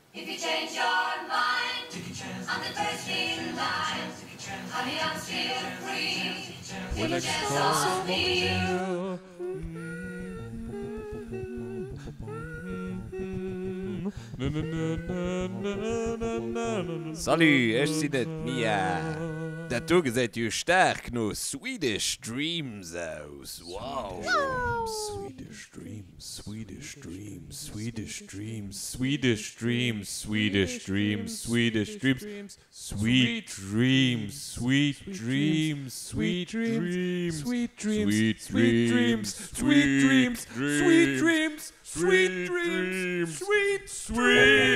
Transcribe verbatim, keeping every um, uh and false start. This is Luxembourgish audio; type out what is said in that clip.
If you change your mind, I'm the first in line. Honey, I'm still free. Take a chance on me. Salut, ich bin nicht Mia. Der Tag seid ihr stark no Swedish Dreams aus. Wow. Swedish Dreams, Swedish Dreams, Swedish Dreams, Swedish Dreams, Swedish Dreams, Swedish Dreams, Sweet Dreams, Sweet Dreams, Sweet Dreams, Sweet Dreams, Sweet Dreams, Sweet Dreams, Sweet Dreams, Sweet Dreams, Sweet Dreams, Sweet Dreams.